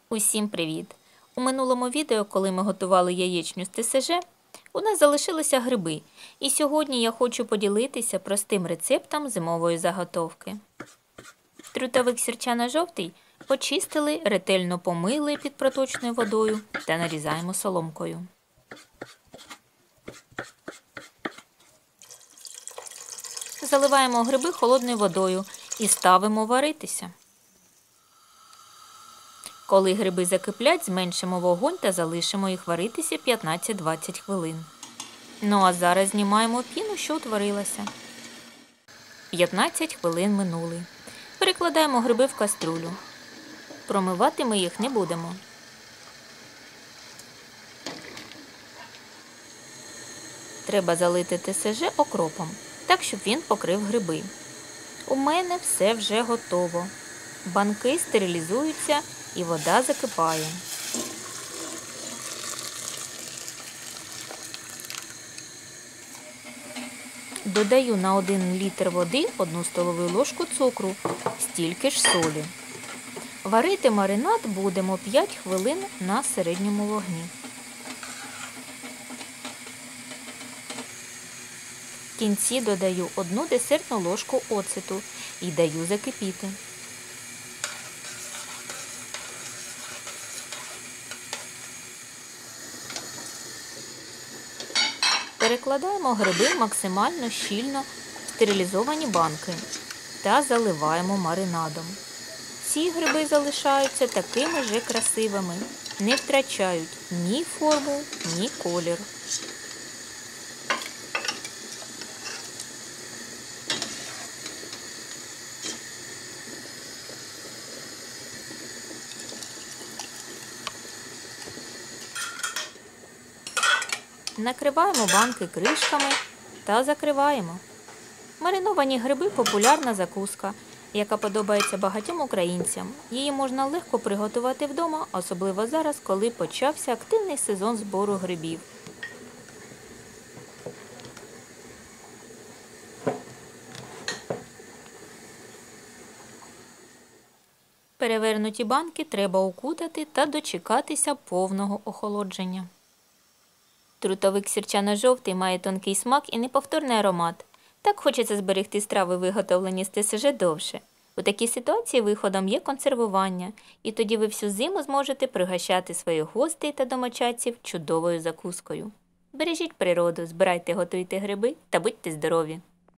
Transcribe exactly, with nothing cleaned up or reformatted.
Усім привіт! У минулому відео, коли ми готували яєчню з ТСЖ, у нас залишилися гриби, і сьогодні я хочу поділитися простим рецептом зимової заготовки. Трутовик сірчано-жовтий почистили, ретельно помили під проточною водою та нарізаємо соломкою. Заливаємо гриби холодною водою і ставимо варитися. Коли гриби закиплять, зменшимо вогонь та залишимо їх варитися п'ятнадцять-двадцять хвилин. Ну а зараз знімаємо піну, що утворилася. п'ятнадцять хвилин минули. Перекладаємо гриби в каструлю. Промивати ми їх не будемо. Треба залити ТСЖ окропом, так щоб він покрив гриби. У мене все вже готово. Банки стерилізуються і вода закипає. Додаю на один літр води одну столову ложку цукру, стільки ж солі. Варити маринад будемо п'ять хвилин на середньому вогні. В кінці додаю одну десертну ложку оцету і даю закипіти. Перекладаємо гриби в максимально щільно стерилізовані банки та заливаємо маринадом. Ці гриби залишаються такими же красивими, не втрачають ні форму, ні колір. Накриваємо банки кришками та закриваємо. Мариновані гриби – популярна закуска, яка подобається багатьом українцям. Її можна легко приготувати вдома, особливо зараз, коли почався активний сезон збору грибів. Перевернуті банки треба укутати та дочекатися повного охолодження. Трутовик сірчано-жовтий має тонкий смак і неповторний аромат. Так хочеться зберегти страви, виготовлені з ТСЖ, довше. У такій ситуації виходом є консервування, і тоді ви всю зиму зможете пригощати своїх гостей та домочадців чудовою закускою. Бережіть природу, збирайте, готуйте гриби та будьте здорові!